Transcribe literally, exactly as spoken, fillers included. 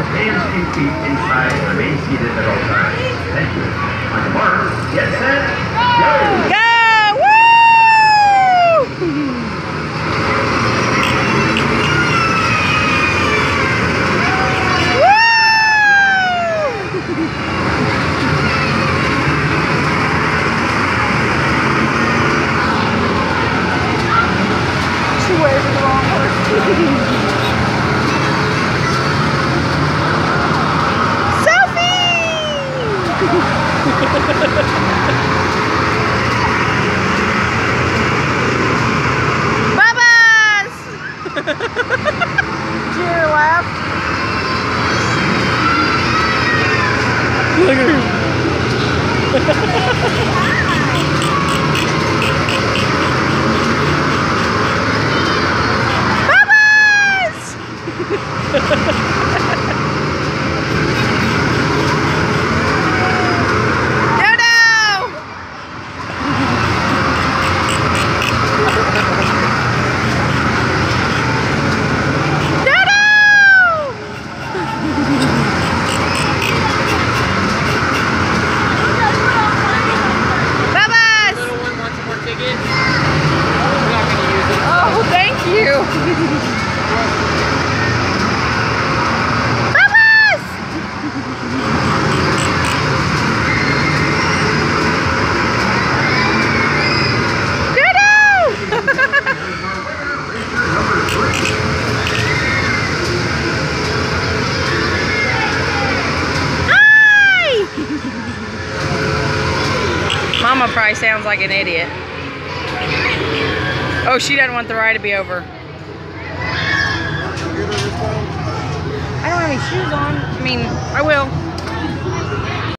hands and feet inside and remain seated at all times. Thank you. On the mark, get set, go! Go! Woo! She wears the wrong horse. Bubbles! Did you hear her laugh? Look at her. Mama probably sounds like an idiot. Oh, she doesn't want the ride to be over. I don't have any shoes on. I mean, I will.